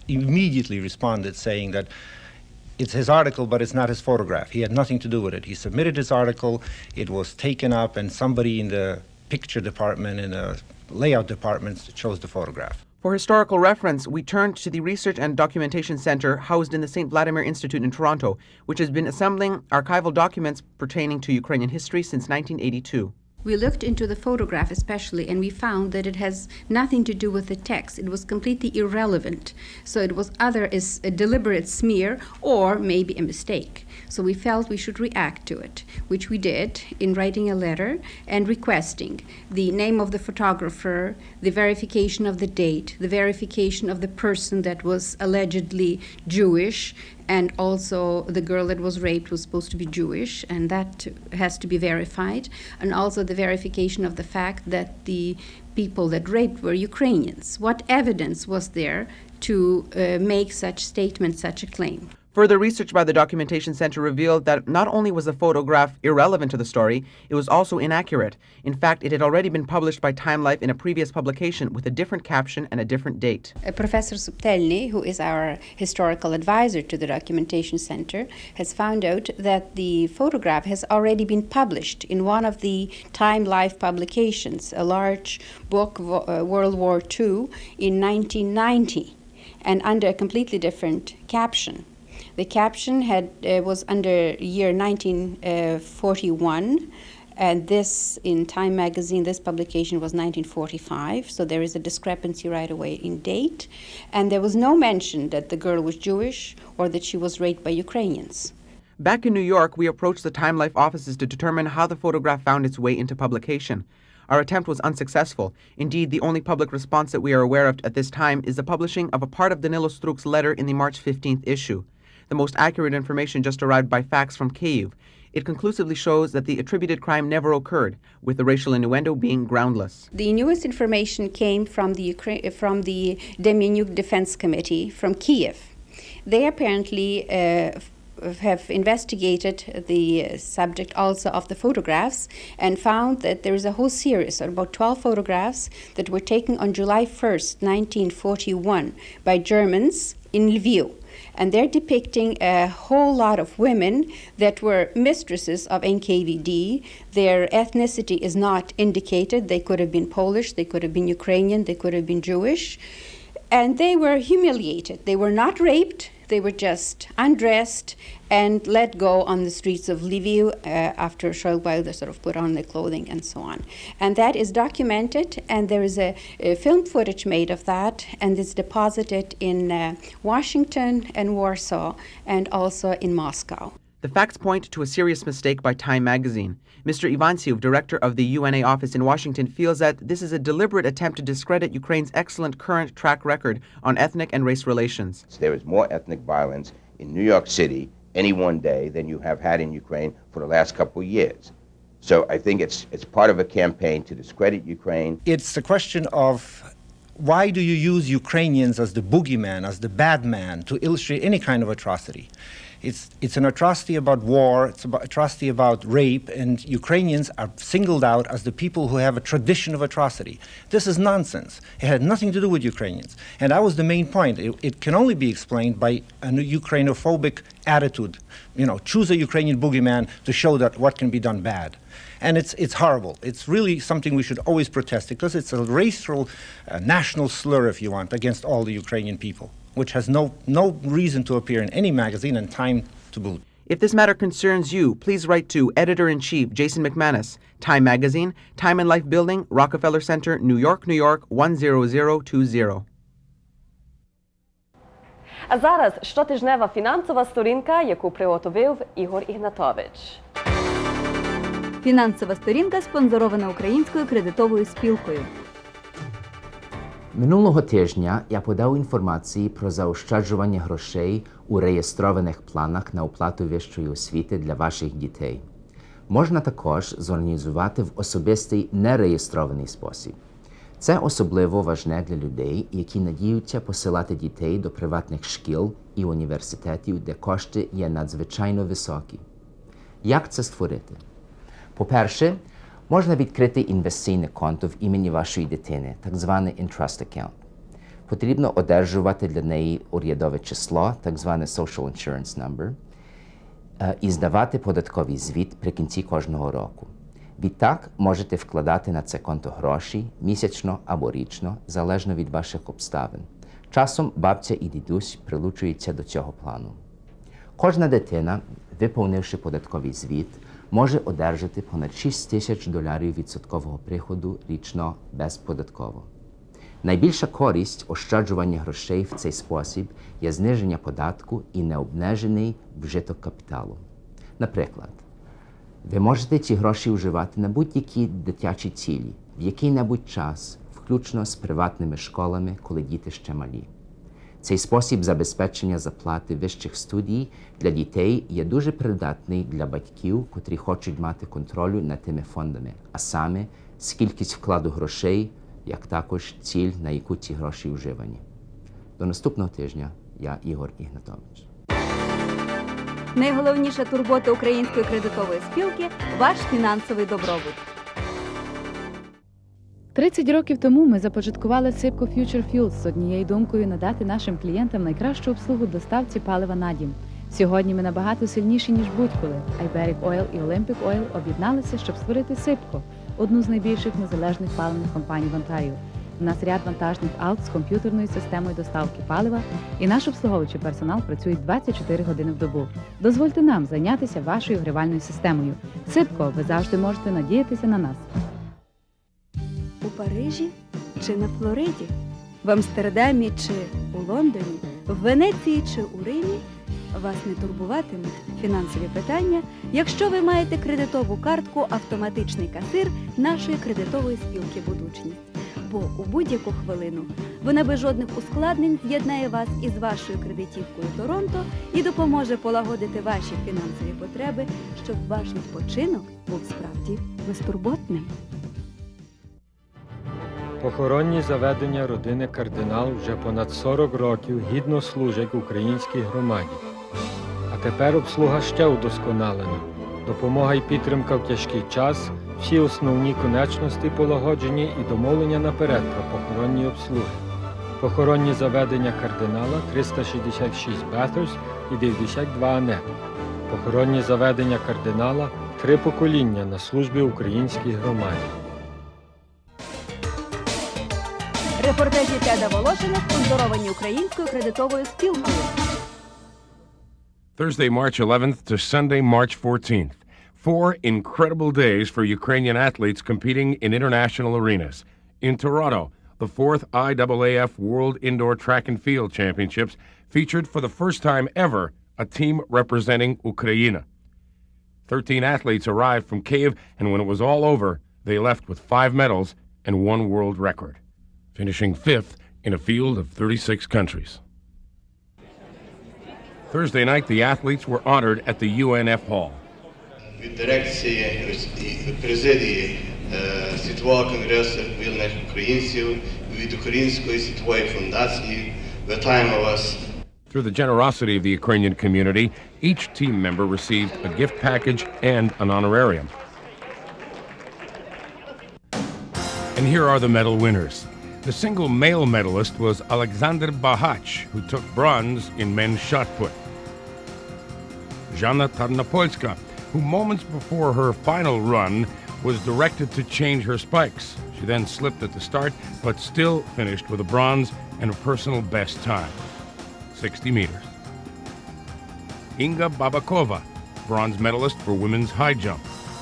immediately responded saying that it's his article, but it's not his photograph. He had nothing to do with it. He submitted his article, it was taken up, and somebody in the picture department, in the layout department, chose the photograph. For historical reference, we turned to the Research and Documentation Center housed in the Saint Vladimir Institute in Toronto, which has been assembling archival documents pertaining to Ukrainian history since nineteen eighty-two. We looked into the photograph especially, and we found that it has nothing to do with the text. It was completely irrelevant. So it was either is a deliberate smear or maybe a mistake. So we felt we should react to it, which we did in writing a letter and requesting the name of the photographer, the verification of the date, the verification of the person that was allegedly Jewish, and also the girl that was raped was supposed to be Jewish, and that has to be verified, and also the verification of the fact that the people that raped were Ukrainians. What evidence was there to uh, make such statement, such a claim? Further research by the Documentation Center revealed that not only was the photograph irrelevant to the story, it was also inaccurate. In fact, it had already been published by Time Life in a previous publication with a different caption and a different date. Uh, Professor Subtelny, who is our historical advisor to the Documentation Center, has found out that the photograph has already been published in one of the Time Life publications, a large book, uh, World War Two, in nineteen ninety, and under a completely different caption. The caption had uh, was under year nineteen forty-one, and this, in Time magazine, this publication was nineteen forty-five, so there is a discrepancy right away in date. And there was no mention that the girl was Jewish or that she was raped by Ukrainians. Back in New York, we approached the Time Life offices to determine how the photograph found its way into publication. Our attempt was unsuccessful. Indeed, the only public response that we are aware of at this time is the publishing of a part of Danilo Struk's letter in the March fifteenth issue. The most accurate information just arrived by fax from Kyiv. It conclusively shows that the attributed crime never occurred, with the racial innuendo being groundless. The newest information came from the Ukra- from the Demyanuk Defense Committee from Kyiv. They apparently uh, have investigated the subject also of the photographs and found that there is a whole series of about twelve photographs that were taken on July first, nineteen forty-one by Germans in Lviv. And they're depicting a whole lot of women that were mistresses of N K V D. Their ethnicity is not indicated. They could have been Polish, they could have been Ukrainian, they could have been Jewish. And they were humiliated. They were not raped. They were just undressed and let go on the streets of Lviv uh, after a short while they sort of put on their clothing and so on. And that is documented, and there is a, a film footage made of that, and it's deposited in uh, Washington and Warsaw and also in Moscow. The facts point to a serious mistake by Time magazine. Mister Ivantsiv, director of the U N A office in Washington, feels that this is a deliberate attempt to discredit Ukraine's excellent current track record on ethnic and race relations. There is more ethnic violence in New York City any one day than you have had in Ukraine for the last couple of years. So I think it's it's part of a campaign to discredit Ukraine. It's a question of why do you use Ukrainians as the boogeyman, as the bad man, to illustrate any kind of atrocity? It's, it's an atrocity about war, it's an atrocity about rape, and Ukrainians are singled out as the people who have a tradition of atrocity. This is nonsense. It had nothing to do with Ukrainians. And that was the main point. It, it can only be explained by a Ukrainophobic attitude. You know, choose a Ukrainian boogeyman to show that what can be done bad. And it's, it's horrible. It's really something we should always protest, because it's a racial, uh, national slur, if you want, against all the Ukrainian people, which has no, no reason to appear in any magazine and Time to boot. If this matter concerns you, please write to Editor-in-Chief Jason McManus, Time Magazine, Time and Life Building, Rockefeller Center, New York, New York, one zero zero two zero. А зараз щотижнева фінансова сторінка, яку приготовив Ігор Ігнатович. Фінансова сторінка спонсорована Українською кредитовою спілкою. Минулого тижня я подав інформації про заощаджування грошей у реєстрованих планах на оплату вищої освіти для ваших дітей. Можна також зорганізувати в особистий нереєстрований спосіб. Це особливо важне для людей, які надіються посилати дітей до приватних шкіл і університетів, де кошти є надзвичайно високі. Як це створити? По-перше, можна відкрити інвестиційне конто в імені вашої дитини, так званий Entrust Account. потрібно одержувати для неї урядове число, так зване Social Insurance Number, і здавати податковий звіт при кінці кожного року. Відтак можете вкладати на це конто гроші місячно або річно, залежно від ваших обставин. Часом бабця і дідусь прилучуються до цього плану. Кожна дитина, виповнивши податковий звіт, може одержати понад шість тисяч доларів відсоткового приходу річно безподатково. Найбільша користь ощаджування грошей в цей спосіб є зниження податку і необмежений вжиток капіталу. Наприклад, ви можете ці гроші вживати на будь-які дитячі цілі, в який-небудь час, включно з приватними школами, коли діти ще малі. Цей спосіб забезпечення заплати вищих студій для дітей є дуже придатний для батьків, котрі хочуть мати контролю над тими фондами, а саме скількись вкладу грошей, як також ціль, на яку ці гроші вживані. До наступного тижня. Я Ігор Ігнатович. Найголовніша турбота Української кредитової спілки – ваш фінансовий добробут. тридцять років тому ми започаткували Сипко Future Fuels з однією думкою надати нашим клієнтам найкращу обслугу доставці палива на дім. Сьогодні ми набагато сильніші, ніж будь-коли. Iberik Oil і Olympic Oil об'єдналися, щоб створити Сипко – одну з найбільших незалежних паливних компаній в Онтаріо. У нас ряд вантажних аут з комп'ютерною системою доставки палива, і наш обслуговуючий персонал працює двадцять чотири години в добу. Дозвольте нам зайнятися вашою грівальною системою. Сипко, ви завжди можете надіятися на нас. У Парижі чи на Флориді, в Амстердамі чи у Лондоні, в Венеції чи у Римі вас не турбуватимуть фінансові питання, якщо ви маєте кредитову картку «Автоматичний касир» нашої кредитової спілки «Будучність». Бо у будь-яку хвилину вона без жодних ускладнень з'єднає вас із вашою кредитівкою Торонто і допоможе полагодити ваші фінансові потреби, щоб ваш відпочинок був справді безтурботним. Похоронні заведення родини кардинал вже понад сорок років гідно служать українській громаді. А тепер обслуга ще удосконалена. Допомога і підтримка в тяжкий час, всі основні конечності полагоджені і домовлення наперед про похоронні обслуги. Похоронні заведення кардинала триста шістдесят шість Bathurst і дев'яносто два Анет. Похоронні заведення кардинала три покоління на службі українській громаді. Репортажі Теда Волошина спонсоровані Українською кредитовою спілкою. Thursday, March eleventh to Sunday, March fourteenth. Four incredible days for Ukrainian athletes competing in international arenas. In Toronto, the fourth I A A F World Indoor Track and Field Championships featured for the first time ever a team representing Ukraine. Thirteen athletes arrived from Kyiv, and when it was all over, they left with five medals and one world record, finishing fifth in a field of thirty-six countries. Thursday night, the athletes were honored at the U N F Hall. Від дирекції президії Світового конгресу вільних українців, від Української світової фундації вітаємо вас. Through the generosity of the Ukrainian community, each team member received a gift package and an honorarium. And here are the medal winners. The single male medalist was Alexander Bahach, who took bronze in men's shot put. Zhanna Tarnopolska, who moments before her final run was directed to change her spikes. She then slipped at the start, but still finished with a bronze and a personal best time, sixty meters. Inga Babakova, bronze medalist for women's high jump.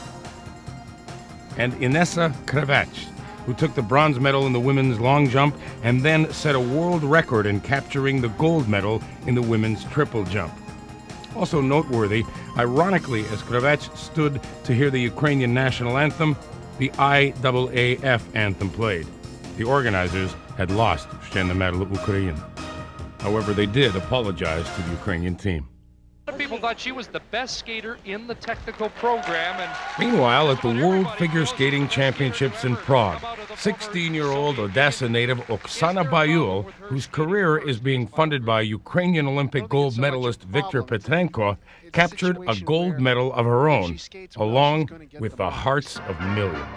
And Inessa Kravach, who took the bronze medal in the women's long jump and then set a world record in capturing the gold medal in the women's triple jump. Also noteworthy, ironically, as Kravach stood to hear the Ukrainian national anthem, the I A A F anthem played. The organizers had lost Shchena Medal of Ukraine. However, they did apologize to the Ukrainian team. A lot of people thought she was the best skater in the technical program. And meanwhile, at the World Figure Skating Championships in Prague, sixteen-year-old Odessa native Oksana Bayul, whose career is being funded by Ukrainian Olympic gold medalist Viktor Petrenko, captured a gold medal of her own, along with the hearts of millions.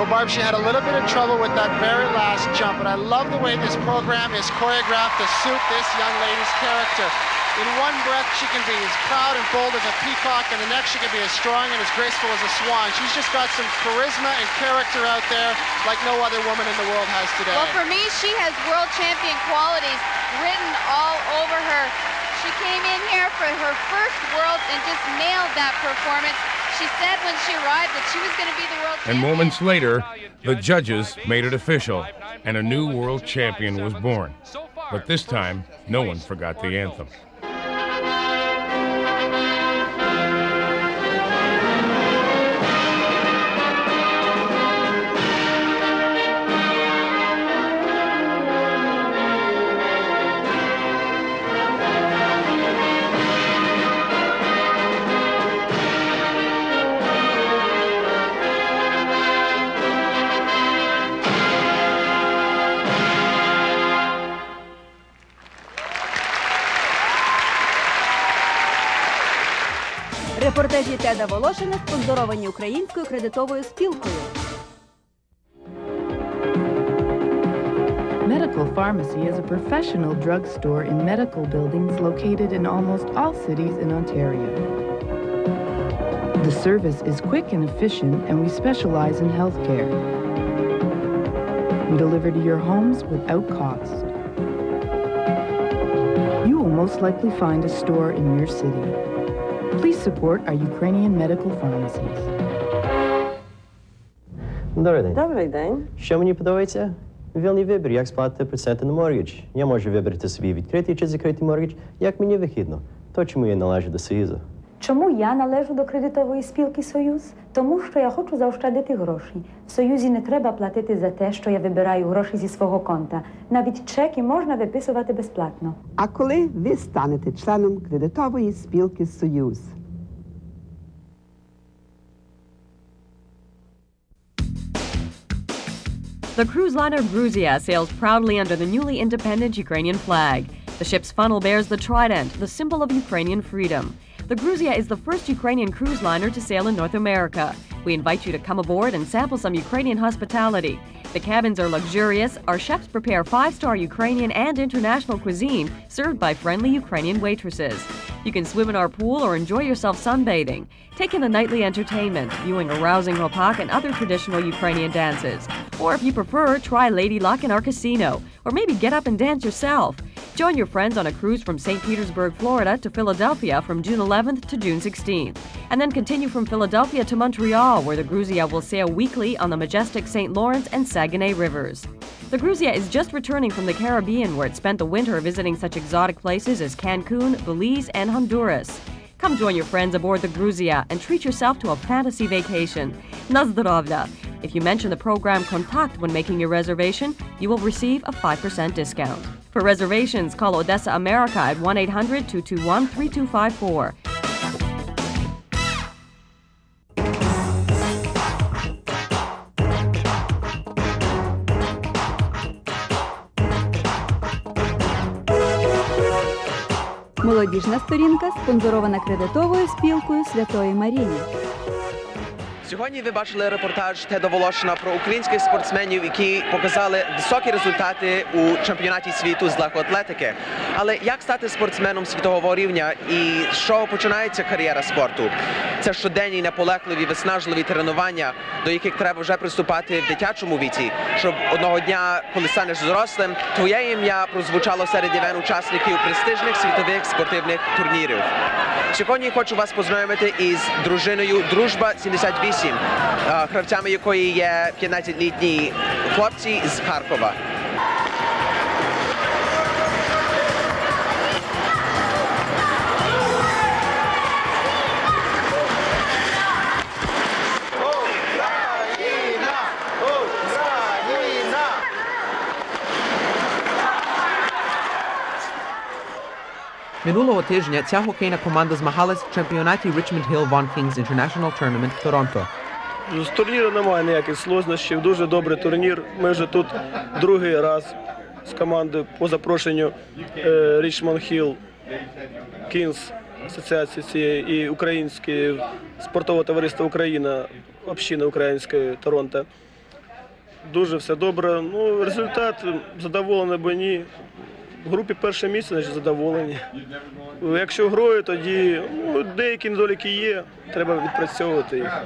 Barb, she had a little bit of trouble with that very last jump, but I love the way this program is choreographed to suit this young lady's character. In one breath, she can be as proud and bold as a peacock, and the next she can be as strong and as graceful as a swan. She's just got some charisma and character out there like no other woman in the world has today. Well, for me, she has world champion qualities written all over her. She came in here for her first Worlds and just nailed that performance. She said when she arrived that she was going to be the world And champion. moments later, the judges made it official, and a new world champion was born. But this time, no one forgot the anthem. Репортажі Теда Волошина спонсоровані Українською кредитовою спілкою. Medical Pharmacy is a professional drugstore in medical buildings located in almost all cities in Ontario. The service is quick and efficient, and we specialize in healthcare. We deliver to your homes without cost. You will most likely find a store in your city. Please support our Ukrainian medical pharmacies. Добрий день. Добрий день. Що мені подобається? Вільний вибір, як сплатити проценти на моргідж. Я можу вибрати собі відкритий чи закритий моргідж, як мені вигідно. То, чому я належу до Союзу. Чому я належу до кредитової спілки «Союз»? Тому що я хочу заощадити гроші. В «Союзі» не треба платити за те, що я вибираю гроші зі свого конта. Навіть чеки можна виписувати безплатно. А коли ви станете членом кредитової спілки «Союз»? The cruise liner Gruzia sails proudly under the newly independent Ukrainian flag. The ship's funnel bears the trident, the symbol of Ukrainian freedom. The Gruzia is the first Ukrainian cruise liner to sail in North America. We invite you to come aboard and sample some Ukrainian hospitality. The cabins are luxurious. Our chefs prepare five-star Ukrainian and international cuisine served by friendly Ukrainian waitresses. You can swim in our pool or enjoy yourself sunbathing. Take in the nightly entertainment, viewing a rousing hopak and other traditional Ukrainian dances. Or if you prefer, try Lady Luck in our casino. Or maybe get up and dance yourself. Join your friends on a cruise from Saint Petersburg, Florida to Philadelphia from June eleventh to June sixteenth. And then continue from Philadelphia to Montreal, where the Gruzia will sail weekly on the majestic Saint Lawrence and Saguenay rivers. The Gruzia is just returning from the Caribbean, where it spent the winter visiting such exotic places as Cancun, Belize, and Honduras. Come join your friends aboard the Gruzia and treat yourself to a fantasy vacation. Na zdravia! If you mention the program Kontakt when making your reservation, you will receive a five percent discount. For reservations, call Odessa America at one eight hundred, two two one, three two five four. Молодіжна сторінка спонсорована кредитовою спілкою Святої Марії. Сьогодні ви бачили репортаж Теда Волошина про українських спортсменів, які показали високі результати у чемпіонаті світу з легкоатлетики. Але як стати спортсменом світового рівня і з чого починається кар'єра спорту? Це щоденні, наполегливі, виснажливі тренування, до яких треба вже приступати в дитячому віці, щоб одного дня, коли станеш зрослим, твоє ім'я прозвучало серед імен учасників престижних світових спортивних турнірів. Сьогодні хочу вас познайомити із дружиною «Дружба сімдесят вісім», гравцями якої є п'ятнадцятилітні хлопці з Харкова. Минулого тижня ця хокейна команда змагалась в чемпіонаті Richmond Hill Vaughan Kings International Tournament в Торонто. З турніру немає ніяких складнощів, дуже добрий турнір. Ми вже тут другий раз з командою по запрошенню Richmond Hill Kings асоціації цієї і Українське спортове товариство Україна, община української Торонто. дуже все добре. Ну, результат задоволений, бо ні. В групі перше місце, значить задоволені. Якщо грою, тоді ну, деякі недоліки є, треба відпрацьовувати їх.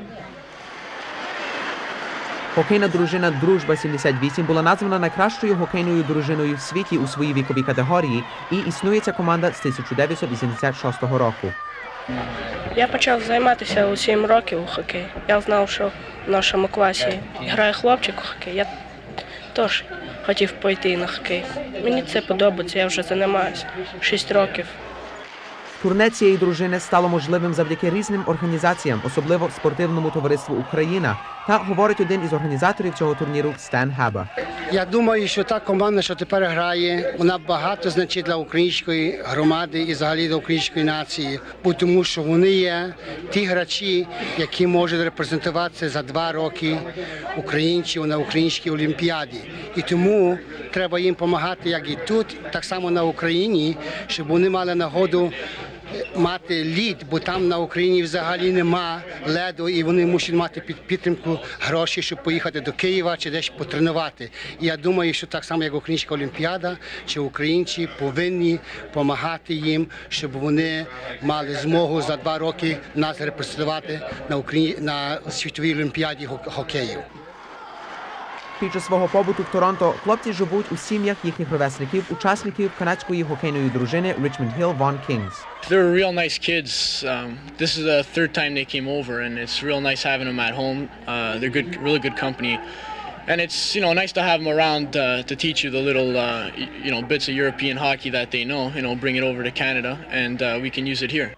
Хокейна дружина «Дружба сімдесят вісім» була названа найкращою хокейною дружиною в світі у своїй віковій категорії, і існує ця команда з тисяча дев'ятсот вісімдесят шостого року. Я почав займатися у сім років у хокей. Я знав, що в нашому класі грає хлопчик у хокей. Я теж хотів пойти на хокей. Мені це подобається, я вже займаюся шість років. Турне цієї дружини стало можливим завдяки різним організаціям, особливо спортивному товариству «Україна», та говорить один із організаторів цього турніру Стен Хаба. Я думаю, що та команда, що тепер грає, вона багато значить для української громади і взагалі для української нації, бо тому що вони є ті гравці, які можуть репрезентуватися за два роки українців на українській олімпіаді. І тому треба їм допомагати як і тут, так само на Україні, щоб вони мали нагоду мати лід, бо там на Україні взагалі нема леду, і вони мусять мати підтримку грошей, щоб поїхати до Києва чи десь потренувати. І я думаю, що так само, як Українська олімпіада, чи українці повинні допомагати їм, щоб вони мали змогу за два роки нас репрезентувати на, Україні... на світовій олімпіаді хокею. Під час свого побуту в Торонто хлопці живуть у сім'ях їхніх ровесників, учасників канадської хокейної дружини Richmond Hill Vaughan Kings. They're real nice kids. Um, this is the third time they came over, and it's real nice having them at home. Uh, they're good, really good company, and it's you know nice to have them around uh, to teach you the little uh, you know bits of European hockey that they know. You know, bring it over to Canada, and uh, we can use it here.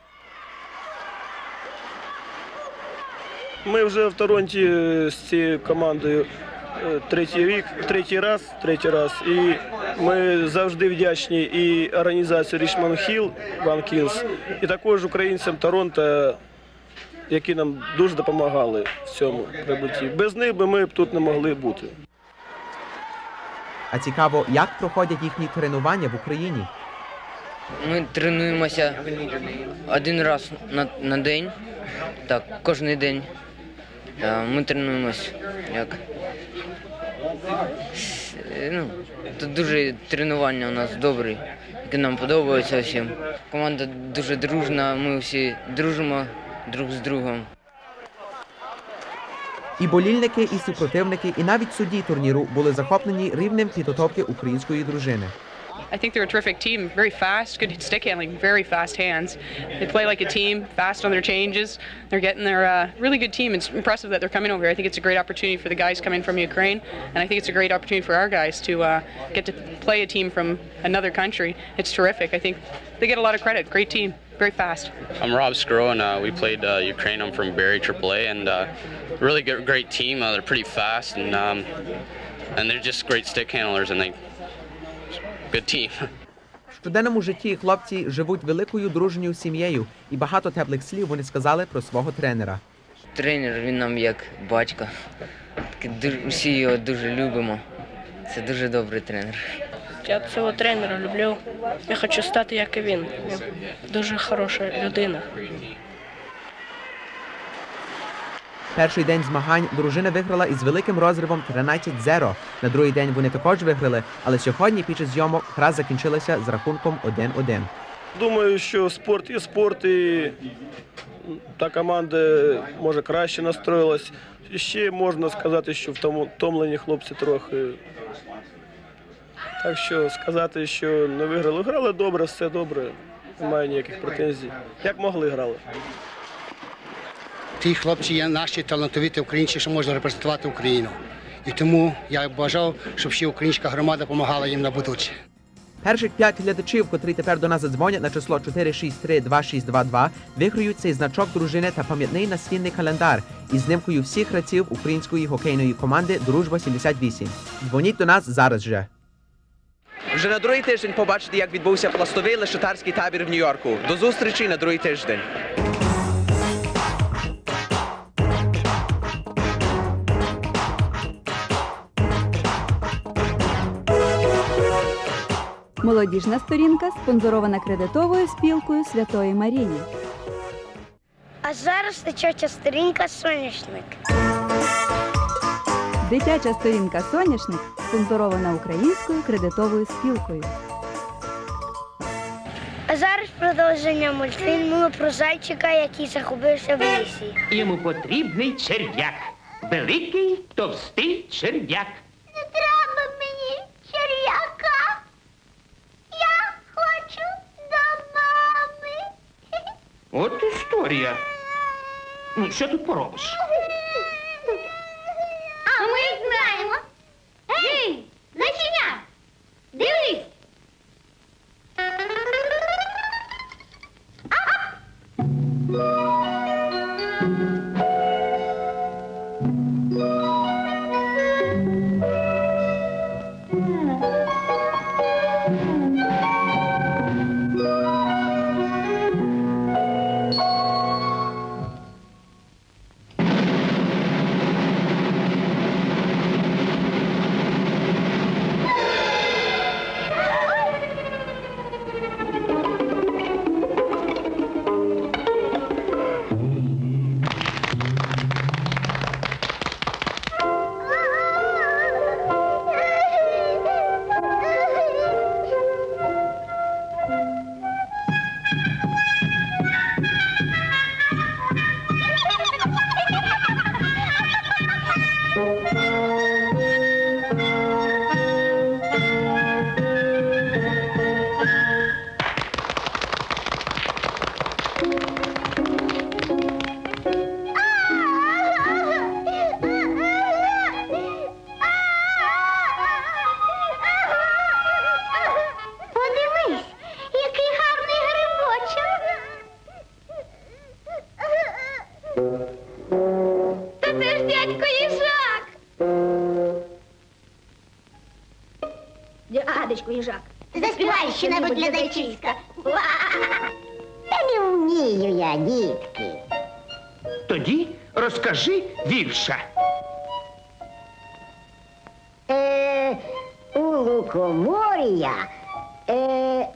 Ми вже в Торонті з цією командою третій рік, третій раз, третій раз. І ми завжди вдячні і організації Richmond Hill Vaughan Kings, і також українцям Торонто, які нам дуже допомагали в цьому прибутті. Без них би ми б тут не могли бути. А цікаво, як проходять їхні тренування в Україні? Ми тренуємося один раз на, на день, так, кожен день. Ми тренуємося як. Ну, тут дуже тренування у нас добре, яке нам подобається всім. Команда дуже дружна, ми всі дружимо друг з другом. І болільники, і супротивники, і навіть судді турніру були захоплені рівнем підготовки української дружини. I think they're a terrific team, very fast, good stick handling, very fast hands. They play like a team, fast on their changes. They're getting their uh, really good team. It's impressive that they're coming over here. I think it's a great opportunity for the guys coming from Ukraine, and I think it's a great opportunity for our guys to uh, get to play a team from another country. It's terrific. I think they get a lot of credit. Great team, very fast. I'm Rob Skro, and uh, we played uh, Ukraine. I'm from Barrie triple A, and uh, really good, great team. Uh, they're pretty fast, and um, and they're just great stick handlers, and they. В щоденному житті хлопці живуть великою дружньою сім'єю, і багато теплих слів вони сказали про свого тренера. Тренер, він нам як батько. Всі його дуже любимо. Це дуже добрий тренер. Я цього тренера люблю. Я хочу стати як і він. Дуже хороша людина. Перший день змагань дружина виграла із великим розривом тринадцять нуль. На другий день вони також виграли, але сьогодні під час зйомок гра закінчилася з рахунком один один. Думаю, що спорт є спорт, і та команда може краще настроїлась. І ще можна сказати, що втомлені хлопці трохи. Так що сказати, що не виграли. Грали добре, все добре, немає ніяких претензій. Як могли грали. Ті хлопці є наші талановиті українці, що можуть репрезентувати Україну. І тому я бажав, щоб ще українська громада допомагала їм на будучі. Перших п'ять глядачів, котрі тепер до нас задзвонять на число чотири шість три два шість два два, виграють цей значок дружини та пам'ятний настінний календар із знімкою всіх гравців української хокейної команди «Дружба сімдесят вісім». Дзвоніть до нас зараз же. Вже на другий тиждень побачите, як відбувся пластовий лешатарський табір в Нью-Йорку. До зустрічі на другий тиждень. Молодіжна сторінка спонсорована кредитовою спілкою Святої Марії. А зараз дитяча сторінка «Соняшник». Дитяча сторінка «Соняшник» спонсорована Українською кредитовою спілкою. А зараз продовження мультфільму про зайчика, який загубився в лісі. Йому потрібний черв'як. Великий, товстий черв'як. Не треба мені черв'яка. Я хочу до мами. От історія. Ну, що тут поробиш? А ми знаємо. Гей, зайченя, дивись. Адочку, їжак, заспівай що-небудь для зайчиська. Та не вмію я, дітки. Тоді розкажи вірша. Е, у лукомор'я е,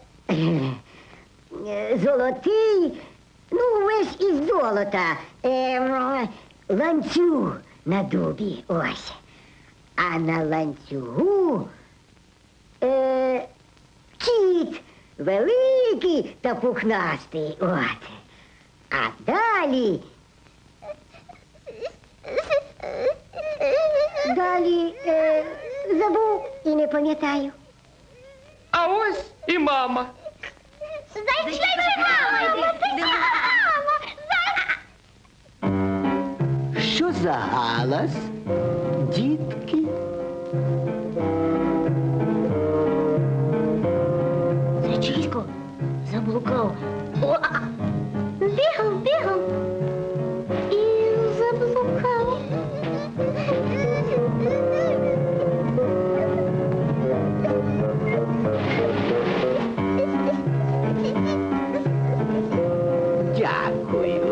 е, золотий, ну, весь із золота, е, ланцюг на дубі, ось. А на ланцюгу Е, кіт великий та пухнастий, от. А далі... Далі е, забув і не пам'ятаю. А ось і мама. Зайчича мама! Що за галас, дітки? Зайчисько заблукав. О, бігав, бігав і заблукав. Дякую.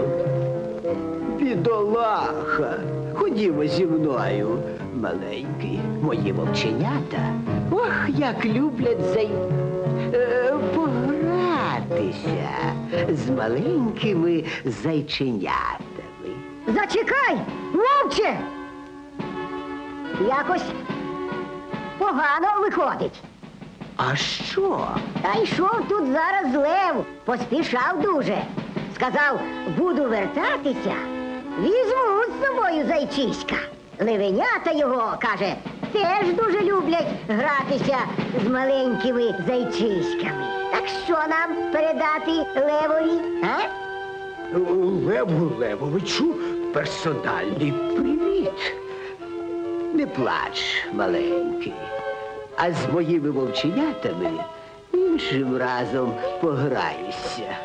Бідолаха. Ходімо зі мною, маленький. Мої вовченята. Ох, як люблять зай... Е, погратися з маленькими зайченятами. Зачекай, вовче! Якось погано виходить. А що? Та йшов тут зараз лев, поспішав дуже. Сказав, буду вертатися, візьму з собою зайчиська. Левенята його, каже, теж дуже люблять гратися з маленькими зайчиськами. Так що нам передати левові, а? Леву Левовичу персональний привіт. Не плач, маленький. А з моїми вовченятами іншим разом пограюся.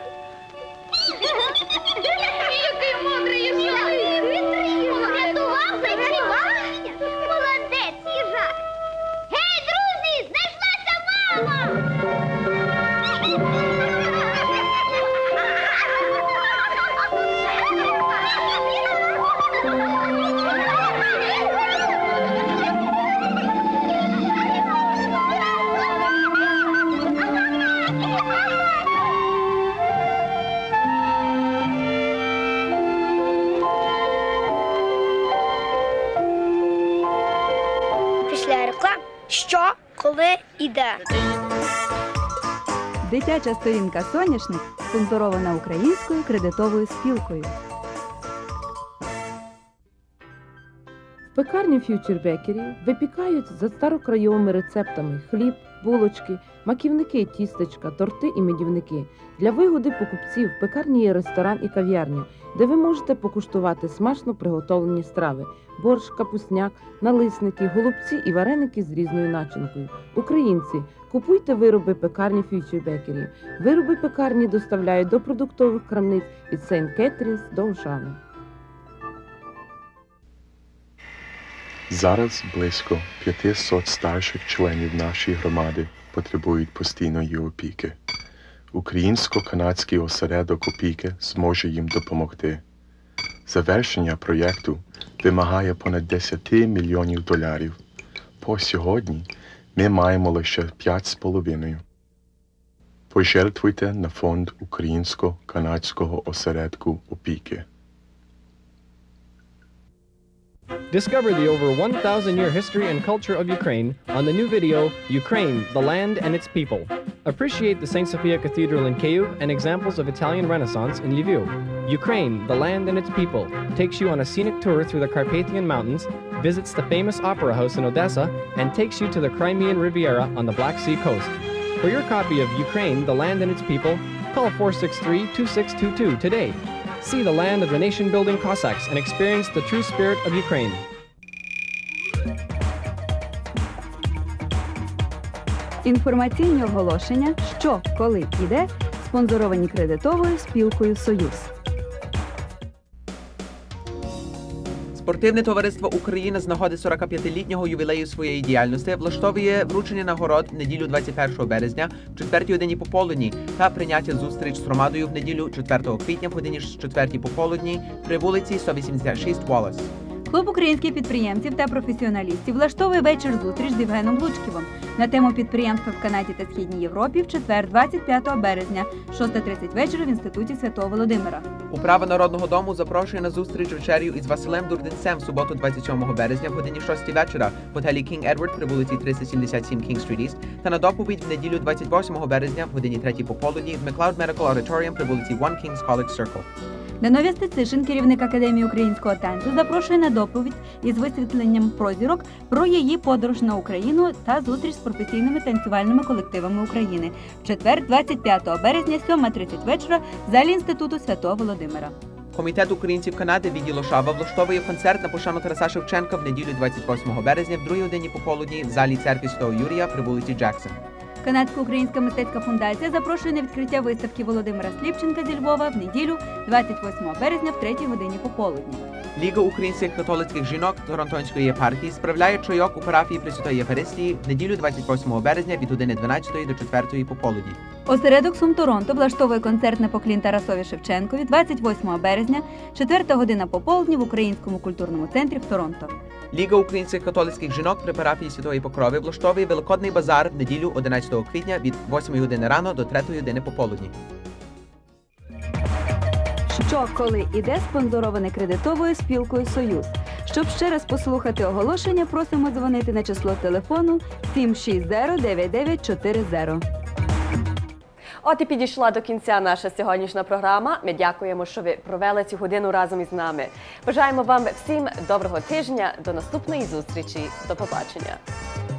Який мудрий їжак! Врятував зайчиня! Молодець, їжак! Гей, друзі, знайшлася мама! коли іде. Дитяча сторінка «Соняшник» спонсорована Українською кредитовою спілкою. В пекарні Future Bakery випікають за старокрайовими рецептами хліб, булочки, маківники, тістечка, торти і медівники. Для вигоди покупців в пекарні є ресторан і кав'ярня, де ви можете покуштувати смачно приготовлені страви – борщ, капусняк, налисники, голубці і вареники з різною начинкою. Українці, купуйте вироби пекарні Future Bakery. Вироби пекарні доставляють до продуктових крамниць від Сейнт Кетрінс до Ошави. Зараз близько п'ятисот старших членів нашої громади потребують постійної опіки. Українсько-канадський осередок опіки зможе їм допомогти. Завершення проєкту вимагає понад десять мільйонів доларів. По сьогодні ми маємо лише п'ять з половиною. Пожертвуйте на фонд Українсько-канадського осередку опіки. Discover the over one thousand year history and culture of Ukraine on the new video, Ukraine, the Land and Its People. Appreciate the Saint Sophia Cathedral in Kyiv and examples of Italian Renaissance in Lviv. Ukraine, the Land and Its People takes you on a scenic tour through the Carpathian Mountains, visits the famous Opera House in Odessa, and takes you to the Crimean Riviera on the Black Sea coast. For your copy of Ukraine, the Land and Its People, call four six three, two six two two today. See the land of the nation-building Cossacks and experience the true spirit of Ukraine. Інформаційні оголошення «Що, коли і де» спонсоровані кредитовою спілкою «Союз». Спортивне товариство «Україна» з нагоди сорокап'ятилітнього ювілею своєї діяльності влаштовує вручення нагород в неділю двадцять першого березня в четвертій годині пополудні та прийняття зустріч з громадою в неділю четвертого квітня в годині четвертій пополудні при вулиці сто вісімдесят шість Уоллес. Клуб українських підприємців та професіоналістів влаштовує вечір-зустріч з Євгеном Лучківим на тему підприємства в Канаді та Східній Європі в четвер двадцять п'ятого березня, шоста тридцять вечора в Інституті Святого Володимира. Управа Народного дому запрошує на зустріч вечерю із Василем Дурденцем в суботу двадцять сьомого березня в годині шостій вечора в готелі King Edward при вулиці триста сімдесят сім King Street East та на доповідь в неділю двадцять восьмого березня в годині третій пополудні в McLeod Medical Auditorium при вулиці One Kings College Circle. Данові Стецишин, керівник Академії українського танцю, запрошує на доповідь із висвітленням прозірок про її подорож на Україну та зустріч з професійними танцювальними колективами України в четвер двадцять п'ятого березня, сьома тридцять вечора в залі Інституту Святого Володимира. Комітет українців Канади відділ Ошава влаштовує концерт на пошану Тараса Шевченка в неділю двадцять восьмого березня в другій годині пополудні в залі церкви Святого Юрія при вулиці Джексон. Канадсько-українська мистецька фундація запрошує на відкриття виставки Володимира Сліпченка зі Львова в неділю двадцять восьмого березня в третій годині пополудні. Ліга українських католицьких жінок Торонтонської єпархії справляє чайок у парафії Пресвятої Євхаристії в неділю двадцять восьмого березня від години дванадцятої до четвертої пополудні. Осередок Сум Торонто влаштовує концерт на поклін Тарасові Шевченкові двадцять восьмого березня, четверта година пополудні в Українському культурному центрі в Торонто. Ліга українських католицьких жінок при парафії Святої Покрови влаштовує Великодний базар в неділю одинадцятого квітня від восьмої години рано до третьої години пополудні. Що, коли і де спонсороване кредитовою спілкою «Союз». Щоб ще раз послухати оголошення, просимо дзвонити на число телефону сім шість зеро дев'ять дев'ять чотири зеро. От і підійшла до кінця наша сьогоднішня програма. Ми дякуємо, що ви провели цю годину разом із нами. Бажаємо вам всім доброго тижня, до наступної зустрічі. До побачення.